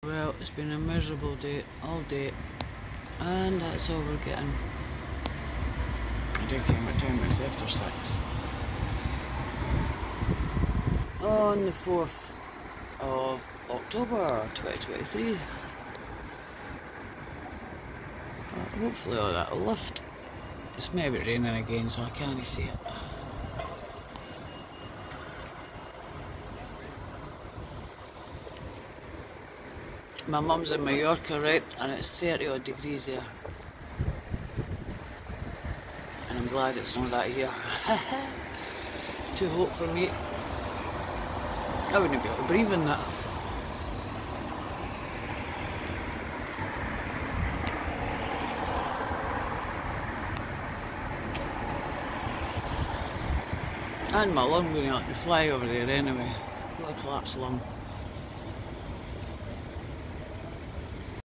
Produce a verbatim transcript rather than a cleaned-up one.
Well, it's been a miserable day all day, and that's all we're getting. I did came at ten minutes after six on the fourth of October twenty twenty-three. Uh, hopefully all that will lift. It's maybe raining again, so I can't see it. My mum's in Mallorca, right, and it's thirty odd degrees here. And I'm glad it's not that here. Too hot for me. I wouldn't be able to breathe in that. And my lung wouldn't let me fly over there anyway. Got a collapsed lung.